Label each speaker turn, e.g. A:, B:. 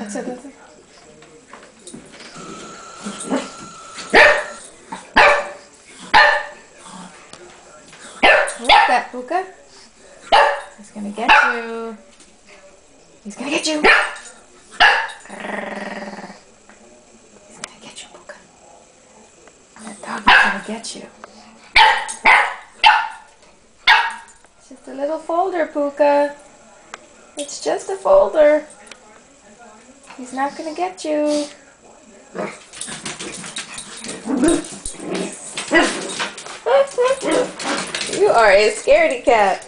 A: That's it. That's it. What's that, Puka? He's gonna get you. He's gonna get you. He's gonna get you, Puka. That dog is gonna get you. It's just a little folder, Puka. It's just a folder. He's not gonna get you. You are a scaredy cat.